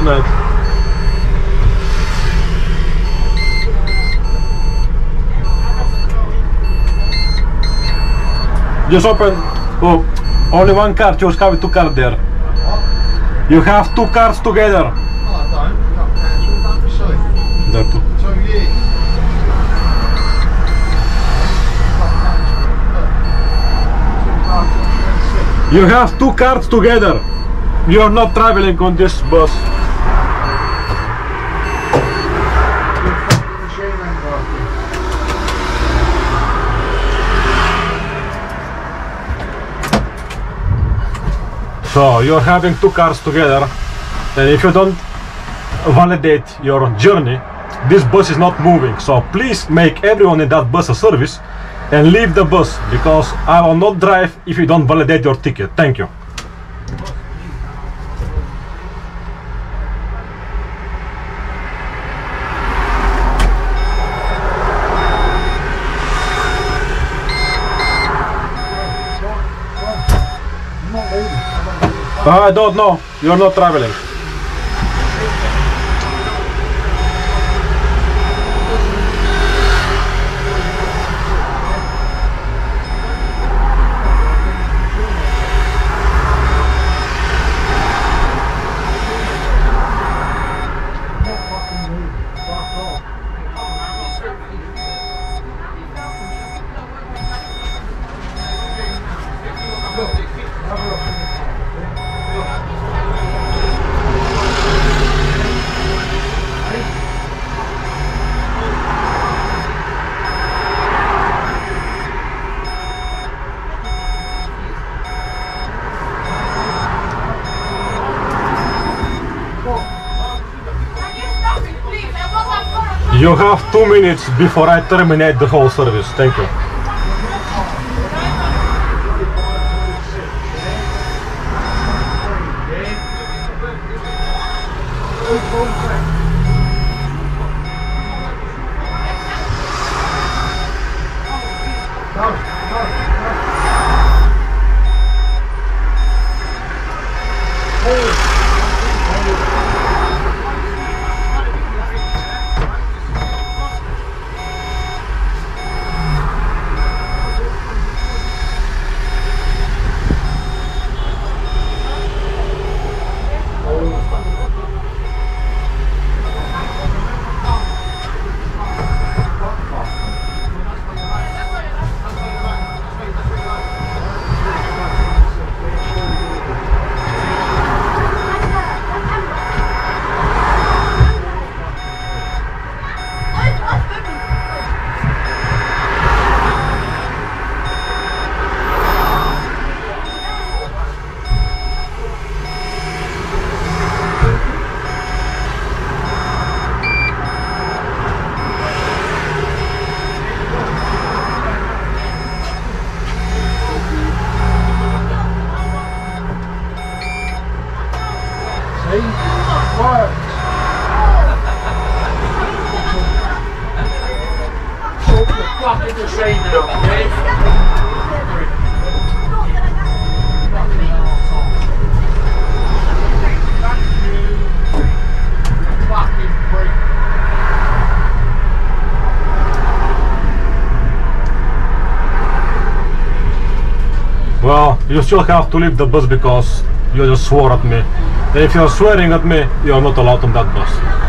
Good night. Just open. Oh, only one card. You have two cards there. What? You have two cards together. Oh, I don't. You got cancelled. Don't be silly. That too. 2 years. You have two cards together. You are not traveling on this bus. So you're having two cars together, and if you don't validate your journey, this bus is not moving. So please make everyone in that bus a service and leave the bus, because I will not drive if you don't validate your ticket. Thank you. I don't know. You're not traveling. You have 2 minutes before I terminate the whole service. Thank you. Well, you still have to leave the bus because you just swore at me. And if you're swearing at me, you're not allowed on that bus.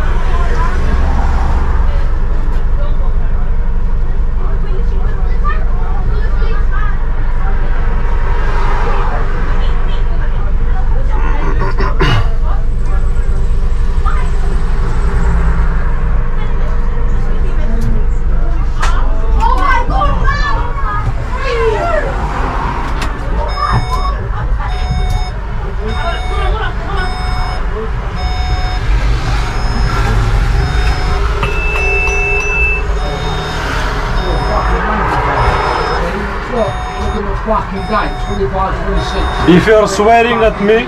If you're swearing at me,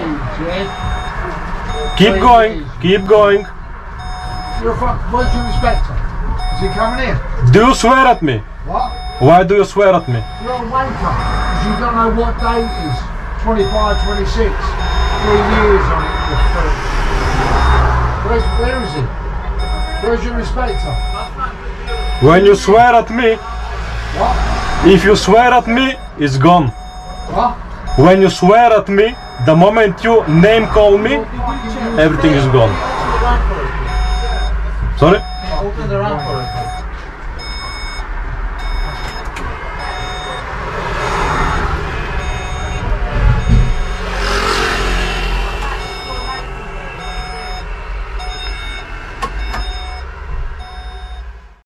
keep going, keep going. Where's your inspector? Is he coming in? Do you swear at me? What? Why do you swear at me? You're a wanker, because you don't know what date it is. 25, 26. 3 years on it. Where is he? Where's your inspector? When you swear at me, What? if you swear at me, it's gone. What? When you swear at me, the moment you name call me, everything is gone. Sorry? Open the ramp for us.